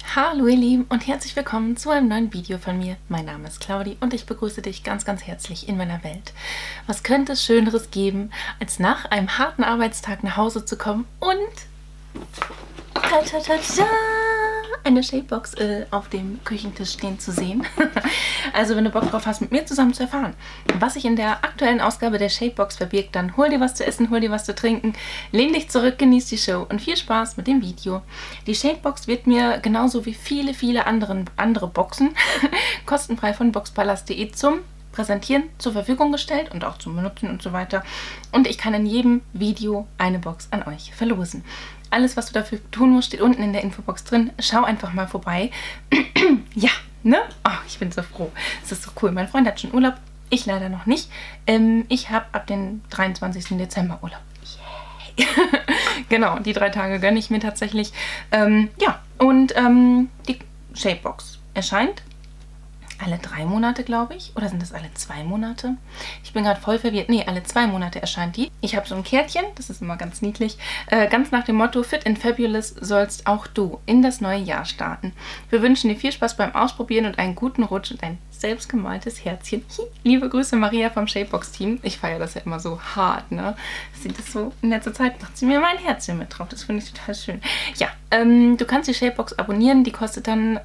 Hallo ihr Lieben und herzlich willkommen zu einem neuen Video von mir. Mein Name ist Claudi und ich begrüße dich ganz, ganz herzlich in meiner Welt. Was könnte es Schöneres geben, als nach einem harten Arbeitstag nach Hause zu kommen und eine Shapebox auf dem Küchentisch stehen zu sehen. Also wenn du Bock drauf hast, mit mir zusammen zu erfahren, was sich in der aktuellen Ausgabe der Shapebox verbirgt, dann hol dir was zu essen, hol dir was zu trinken, lehn dich zurück, genieß die Show und viel Spaß mit dem Video. Die Shapebox wird mir genauso wie viele andere Boxen kostenfrei von boxpalast.de zum Präsentieren zur Verfügung gestellt und auch zum Benutzen und so weiter. Und ich kann in jedem Video eine Box an euch verlosen. Alles, was du dafür tun musst, steht unten in der Infobox drin. Schau einfach mal vorbei. Ja, ne? Oh, ich bin so froh. Es ist so cool. Mein Freund hat schon Urlaub. Ich leider noch nicht. Ich habe ab dem 23. Dezember Urlaub. Yay. Genau, die 3 Tage gönne ich mir tatsächlich. Ja, und die Shapebox erscheint alle 3 Monate, glaube ich. Oder sind das alle 2 Monate? Ich bin gerade voll verwirrt. Nee, alle 2 Monate erscheint die. Ich habe so ein Kärtchen, das ist immer ganz niedlich. Ganz nach dem Motto, Fit and Fabulous sollst auch du in das neue Jahr starten. Wir wünschen dir viel Spaß beim Ausprobieren und einen guten Rutsch und ein selbstgemaltes Herzchen. Liebe Grüße Maria vom Shapebox-Team. Ich feiere das ja immer so hart, ne? Sie das so in letzter Zeit macht sie mir mein Herzchen mit drauf. Das finde ich total schön. Ja, du kannst die Shapebox abonnieren. Die kostet dann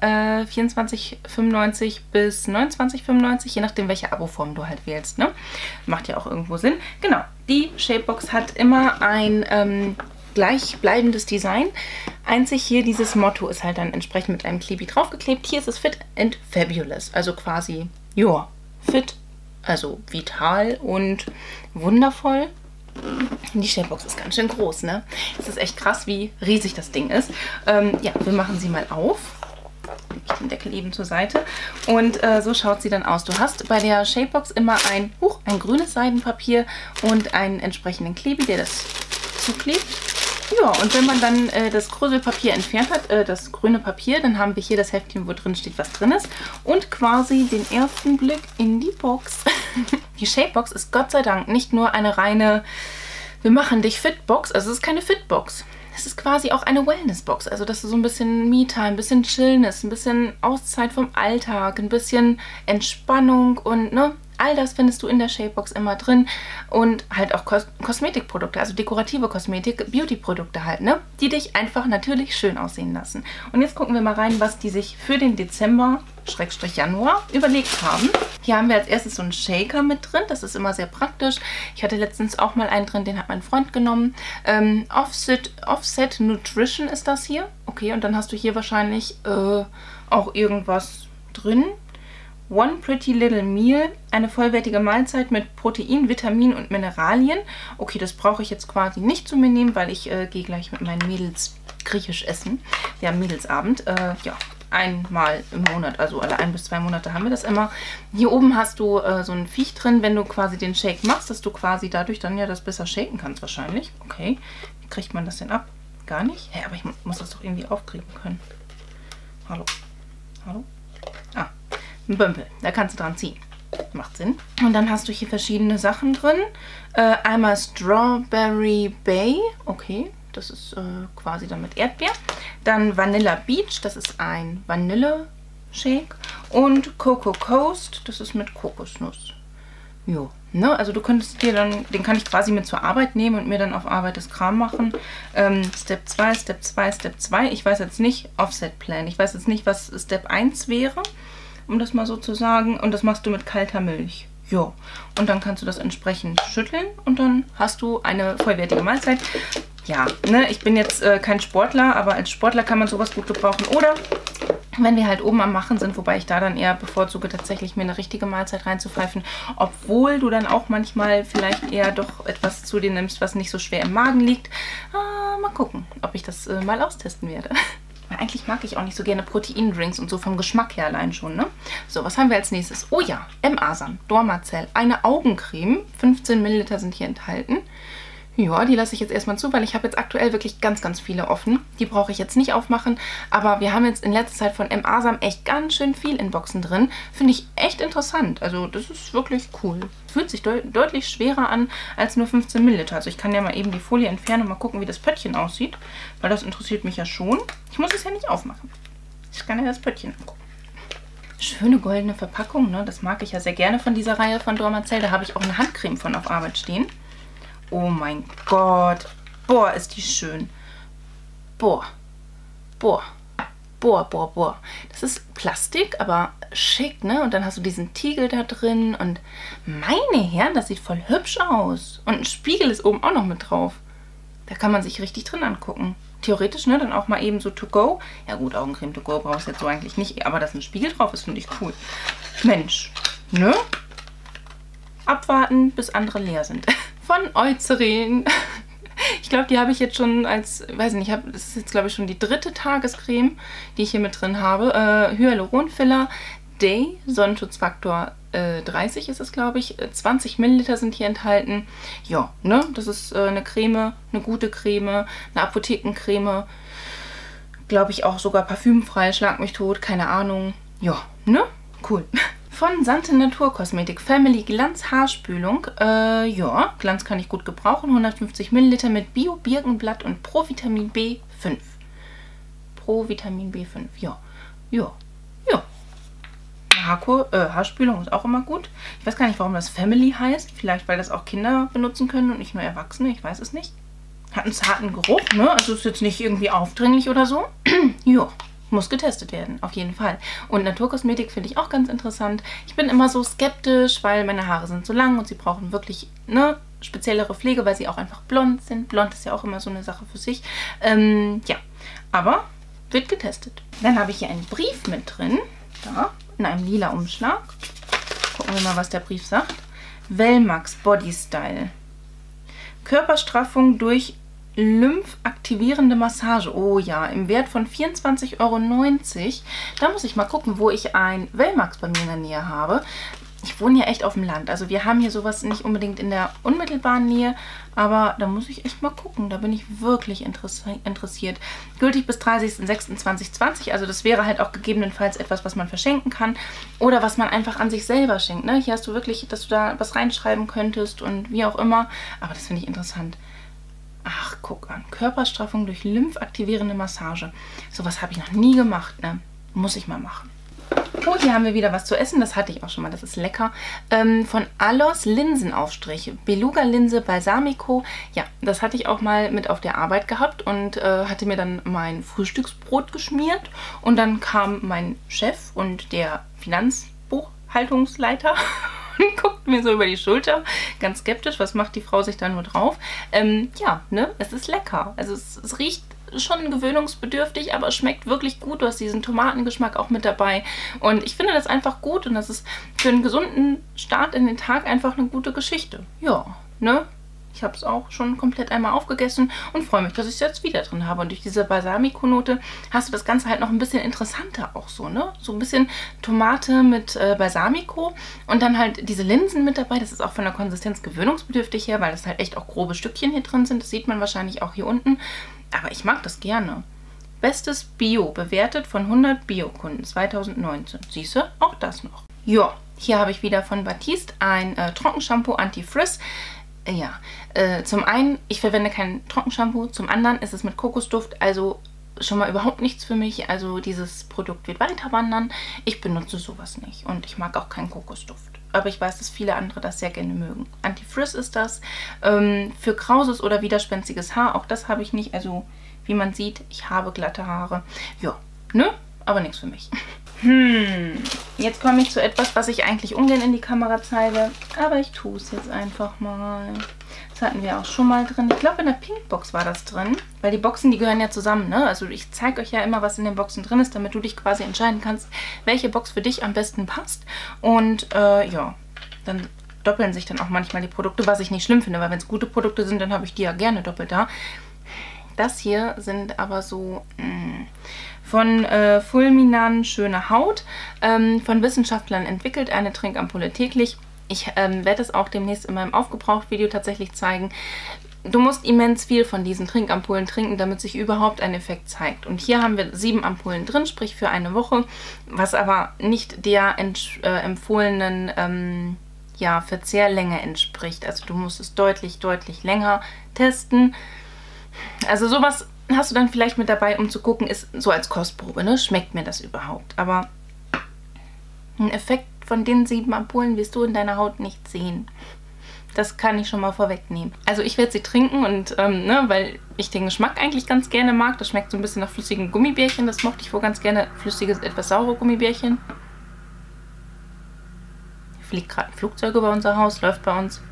24,95 bis 29,95, je nachdem, welche Abo-Form du halt wählst, ne? Macht ja auch irgendwo Sinn. Genau, die Shapebox hat immer ein gleichbleibendes Design. Einzig hier dieses Motto ist halt dann entsprechend mit einem Klebi draufgeklebt. Hier ist es Fit and Fabulous, also quasi, ja, fit, also vital und wundervoll. Die Shapebox ist ganz schön groß, ne? Es ist echt krass, wie riesig das Ding ist. Ja, wir machen sie mal auf. Lege ich den Deckel eben zur Seite. Und so schaut sie dann aus. Du hast bei der Shapebox immer ein grünes Seidenpapier und einen entsprechenden Klebi, der das zuklebt. Ja, und wenn man dann das Krüselpapier entfernt hat, das grüne Papier, dann haben wir hier das Heftchen, wo drin steht, was drin ist. Und quasi den ersten Blick in die Box. Die Shapebox ist Gott sei Dank nicht nur eine reine wir machen dich Fit-Box, also es ist keine Fit-Box. Es ist quasi auch eine Wellness-Box, also dass du so ein bisschen Me-Time, ein bisschen Chillen ist, ein bisschen Auszeit vom Alltag, ein bisschen Entspannung und ne, all das findest du in der Shapebox immer drin und halt auch Kosmetikprodukte, also dekorative Kosmetik, Beauty-Produkte halt, ne, die dich einfach natürlich schön aussehen lassen. Und jetzt gucken wir mal rein, was die sich für den Dezember Januar überlegt haben. Hier haben wir als erstes so einen Shaker mit drin. Das ist immer sehr praktisch. Ich hatte letztens auch mal einen drin, den hat mein Freund genommen. Offset Nutrition ist das hier. Okay, und dann hast du hier wahrscheinlich auch irgendwas drin. One Pretty Little Meal, eine vollwertige Mahlzeit mit Protein, Vitaminen und Mineralien. Okay, das brauche ich jetzt quasi nicht zu mir nehmen, weil ich gehe gleich mit meinen Mädels griechisch essen. Wir haben Mädelsabend. Ja. Einmal im Monat, also alle 1 bis 2 Monate haben wir das immer. Hier oben hast du so ein Viech drin, wenn du quasi den Shake machst, dass du quasi dadurch dann ja das besser shaken kannst wahrscheinlich. Okay, wie kriegt man das denn ab? Gar nicht? Hä, aber ich muss das doch irgendwie aufkriegen können. Hallo? Hallo? Ah, ein Bömpel, da kannst du dran ziehen. Macht Sinn. Und dann hast du hier verschiedene Sachen drin. Einmal Strawberry Bay, okay. Das ist quasi dann mit Erdbeer. Dann Vanilla Beach, das ist ein Vanille-Shake. Und Cocoa Coast, das ist mit Kokosnuss. Jo, ne? Also du könntest dir dann, den kann ich quasi mit zur Arbeit nehmen und mir dann auf Arbeit das Kram machen. Step 2, Step 2, Step 2. Ich weiß jetzt nicht, Offset Plan. Ich weiß jetzt nicht, was Step 1 wäre, um das mal so zu sagen. Und das machst du mit kalter Milch. Jo. Und dann kannst du das entsprechend schütteln und dann hast du eine vollwertige Mahlzeit. Ja, ne, ich bin jetzt kein Sportler, aber als Sportler kann man sowas gut gebrauchen. Oder wenn wir halt oben am Machen sind, wobei ich da dann eher bevorzuge, tatsächlich mir eine richtige Mahlzeit reinzupfeifen. Obwohl du dann auch manchmal vielleicht eher doch etwas zu dir nimmst, was nicht so schwer im Magen liegt. Mal gucken, ob ich das mal austesten werde. Weil eigentlich mag ich auch nicht so gerne Proteindrinks und so vom Geschmack her allein schon, ne? So, was haben wir als nächstes? Oh ja, M-Asam, Dormacell, eine Augencreme. 15 Milliliter sind hier enthalten. Ja, die lasse ich jetzt erstmal zu, weil ich habe jetzt aktuell wirklich ganz, ganz viele offen. Die brauche ich jetzt nicht aufmachen, aber wir haben jetzt in letzter Zeit von M-Asam echt ganz schön viel in Boxen drin. Finde ich echt interessant. Also das ist wirklich cool. Fühlt sich deutlich schwerer an als nur 15 Milliliter. Also ich kann ja mal eben die Folie entfernen und mal gucken, wie das Pöttchen aussieht, weil das interessiert mich ja schon. Ich muss es ja nicht aufmachen. Ich kann ja das Pöttchen angucken. Schöne goldene Verpackung, ne? Das mag ich ja sehr gerne von dieser Reihe von Dormacell. Da habe ich auch eine Handcreme von auf Arbeit stehen. Oh mein Gott. Boah, ist die schön. Boah. Boah. Boah, boah, boah. Das ist Plastik, aber schick, ne? Und dann hast du diesen Tiegel da drin. Und meine Herren, das sieht voll hübsch aus. Und ein Spiegel ist oben auch noch mit drauf. Da kann man sich richtig drin angucken. Theoretisch, ne? Dann auch mal eben so to go. Ja gut, Augencreme to go brauchst du jetzt so eigentlich nicht. Aber dass ein Spiegel drauf ist, finde ich cool. Mensch, ne? Abwarten, bis andere leer sind. Von Eucerin. Ich glaube, die habe ich jetzt schon als, weiß nicht, das ist jetzt glaube ich schon die 3. Tagescreme, die ich hier mit drin habe. Hyaluronfiller Day, Sonnenschutzfaktor 30 ist es, glaube ich. 20 Milliliter sind hier enthalten. Ja, ne, das ist eine Creme, eine gute Creme, eine Apothekencreme. Glaube ich auch sogar parfümfrei, schlag mich tot, keine Ahnung. Ja, ne, cool. Von Sante Naturkosmetik Family Glanz Haarspülung. Ja, Glanz kann ich gut gebrauchen. 150 Milliliter mit Bio-Birkenblatt und Provitamin B5. Provitamin B5, ja. Ja, ja. Haarspülung ist auch immer gut. Ich weiß gar nicht, warum das Family heißt. Vielleicht, weil das auch Kinder benutzen können und nicht nur Erwachsene. Ich weiß es nicht. Hat einen zarten Geruch, ne? Also ist jetzt nicht irgendwie aufdringlich oder so. Ja. Muss getestet werden, auf jeden Fall. Und Naturkosmetik finde ich auch ganz interessant. Ich bin immer so skeptisch, weil meine Haare sind so lang und sie brauchen wirklich eine speziellere Pflege, weil sie auch einfach blond sind. Blond ist ja auch immer so eine Sache für sich. Ja, aber wird getestet. Dann habe ich hier einen Brief mit drin. Da, in einem lila Umschlag. Gucken wir mal, was der Brief sagt. Velmax Body Style. Körperstraffung durch lymphaktivierende Massage. Oh ja, im Wert von 24,90 €. Da muss ich mal gucken, wo ich ein Velmax bei mir in der Nähe habe. Ich wohne ja echt auf dem Land. Also wir haben hier sowas nicht unbedingt in der unmittelbaren Nähe. Aber da muss ich echt mal gucken. Da bin ich wirklich interessiert. Gültig bis 30.06.2020. Also das wäre halt auch gegebenenfalls etwas, was man verschenken kann. Oder was man einfach an sich selber schenkt. Ne? Hier hast du wirklich, dass du da was reinschreiben könntest und wie auch immer. Aber das finde ich interessant. Ach, guck an. Körperstraffung durch lymphaktivierende Massage. Sowas habe ich noch nie gemacht, ne? Muss ich mal machen. Oh, hier haben wir wieder was zu essen. Das hatte ich auch schon mal. Das ist lecker. Von Alos Linsenaufstriche. Beluga-Linse Balsamico. Ja, das hatte ich auch mal mit auf der Arbeit gehabt und hatte mir dann mein Frühstücksbrot geschmiert. Und dann kam mein Chef und der Finanzbuchhaltungsleiter und guckt mir so über die Schulter, ganz skeptisch, was macht die Frau sich da nur drauf? Ja, ne, es ist lecker. Also es riecht schon gewöhnungsbedürftig, aber es schmeckt wirklich gut. Du hast diesen Tomatengeschmack auch mit dabei. Und ich finde das einfach gut und das ist für einen gesunden Start in den Tag einfach eine gute Geschichte. Ja, ne? Ich habe es auch schon komplett einmal aufgegessen und freue mich, dass ich es jetzt wieder drin habe. Und durch diese Balsamico-Note hast du das Ganze halt noch ein bisschen interessanter auch so, ne? So ein bisschen Tomate mit Balsamico und dann halt diese Linsen mit dabei. Das ist auch von der Konsistenz gewöhnungsbedürftig her, weil das halt echt auch grobe Stückchen hier drin sind. Das sieht man wahrscheinlich auch hier unten. Aber ich mag das gerne. Bestes Bio, bewertet von 100 Bio-Kunden 2019. Siehst du? Auch das noch. Ja, hier habe ich wieder von Batiste ein Trockenshampoo Anti-Frizz. Ja, zum einen, ich verwende kein Trockenshampoo, zum anderen ist es mit Kokosduft, also schon mal überhaupt nichts für mich. Also dieses Produkt wird weiter wandern. Ich benutze sowas nicht und ich mag auch keinen Kokosduft. Aber ich weiß, dass viele andere das sehr gerne mögen. Anti-Frizz ist das. Für krauses oder widerspenstiges Haar, auch das habe ich nicht. Also wie man sieht, ich habe glatte Haare. Ja, ne? Aber nichts für mich. Jetzt komme ich zu etwas, was ich eigentlich ungern in die Kamera zeige. Aber ich tue es jetzt einfach mal. Das hatten wir auch schon mal drin. Ich glaube, in der Pinkbox war das drin. Weil die Boxen, die gehören ja zusammen, ne? Also ich zeige euch ja immer, was in den Boxen drin ist, damit du dich quasi entscheiden kannst, welche Box für dich am besten passt. Und ja, dann doppeln sich dann auch manchmal die Produkte, was ich nicht schlimm finde. Weil wenn es gute Produkte sind, dann habe ich die ja gerne doppelt da. Das hier sind aber so von Fulminan Schöne Haut, von Wissenschaftlern entwickelt, eine Trinkampulle täglich. Ich werde es auch demnächst in meinem Aufgebraucht-Video tatsächlich zeigen. Du musst immens viel von diesen Trinkampullen trinken, damit sich überhaupt ein Effekt zeigt. Und hier haben wir 7 Ampullen drin, sprich für eine Woche, was aber nicht der empfohlenen ja, Verzehrlänge entspricht. Also du musst es deutlich, deutlich länger testen. Also sowas hast du dann vielleicht mit dabei, um zu gucken, ist so als Kostprobe, ne? Schmeckt mir das überhaupt? Aber einen Effekt von den 7 Ampullen wirst du in deiner Haut nicht sehen. Das kann ich schon mal vorwegnehmen. Also ich werde sie trinken und, ne, weil ich den Geschmack eigentlich ganz gerne mag. Das schmeckt so ein bisschen nach flüssigen Gummibärchen. Das mochte ich wohl ganz gerne. Flüssiges, etwas saure Gummibärchen. Hier fliegt gerade ein Flugzeug über unser Haus, läuft bei uns.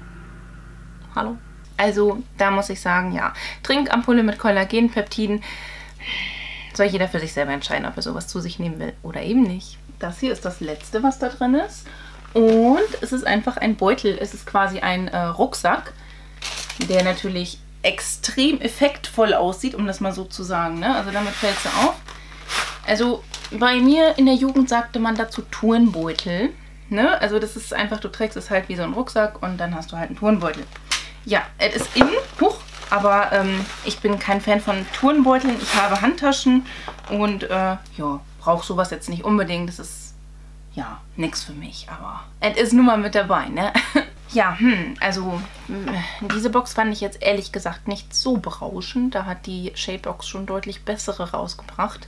Hallo? Also da muss ich sagen, ja. Trinkampulle mit Kollagenpeptiden. Soll jeder für sich selber entscheiden, ob er sowas zu sich nehmen will oder eben nicht. Das hier ist das letzte, was da drin ist. Und es ist einfach ein Beutel. Es ist quasi ein Rucksack, der natürlich extrem effektvoll aussieht, um das mal so zu sagen, ne? Also damit fällt es auf. Also bei mir in der Jugend sagte man dazu Turnbeutel. Ne? Also das ist einfach, du trägst es halt wie so ein Rucksack und dann hast du halt einen Turnbeutel. Ja, es ist innen, aber ich bin kein Fan von Turnbeuteln. Ich habe Handtaschen und ja, brauche sowas jetzt nicht unbedingt. Das ist ja nichts für mich, aber es ist nun mal mit dabei, ne? Ja, also diese Box fand ich jetzt ehrlich gesagt nicht so berauschend. Da hat die Shapebox schon deutlich bessere rausgebracht.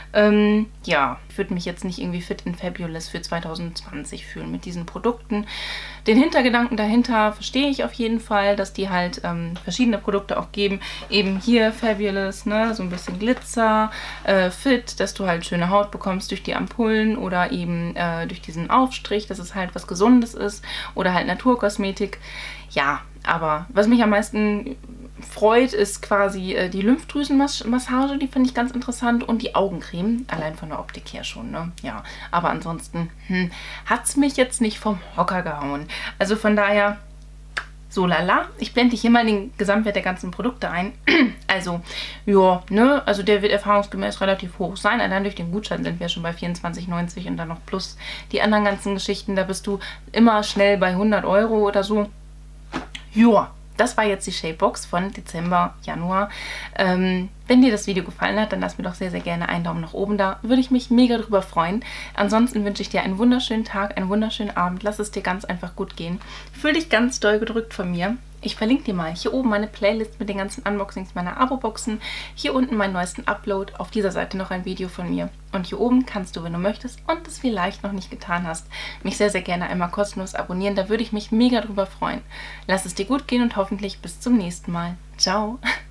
Ja, ich würde mich jetzt nicht irgendwie fit and fabulous für 2020 fühlen mit diesen Produkten. Den Hintergedanken dahinter verstehe ich auf jeden Fall, dass die halt verschiedene Produkte auch geben. Eben hier fabulous, ne, so ein bisschen Glitzer, fit, dass du halt schöne Haut bekommst durch die Ampullen oder eben durch diesen Aufstrich, dass es halt was Gesundes ist oder halt Naturkosmetik. Ja, aber was mich am meisten freut, ist quasi die Lymphdrüsenmassage, die finde ich ganz interessant, und die Augencreme, allein von der Optik her schon, ne? Ja, aber ansonsten hat es mich jetzt nicht vom Hocker gehauen. Also von daher, so lala. Ich blende hier mal den Gesamtwert der ganzen Produkte ein. Also, ja, ne, also der wird erfahrungsgemäß relativ hoch sein. Allein durch den Gutschein sind wir schon bei 24,90 und dann noch plus die anderen ganzen Geschichten. Da bist du immer schnell bei 100 € oder so. Ja, das war jetzt die Shapebox von Dezember, Januar. Wenn dir das Video gefallen hat, dann lass mir doch sehr, sehr gerne einen Daumen nach oben da. Würde ich mich mega drüber freuen. Ansonsten wünsche ich dir einen wunderschönen Tag, einen wunderschönen Abend. Lass es dir ganz einfach gut gehen. Fühl dich ganz doll gedrückt von mir. Ich verlinke dir mal hier oben meine Playlist mit den ganzen Unboxings meiner Abo-Boxen. Hier unten meinen neuesten Upload. Auf dieser Seite noch ein Video von mir. Und hier oben kannst du, wenn du möchtest und es vielleicht noch nicht getan hast, mich sehr, sehr gerne einmal kostenlos abonnieren. Da würde ich mich mega drüber freuen. Lass es dir gut gehen und hoffentlich bis zum nächsten Mal. Ciao!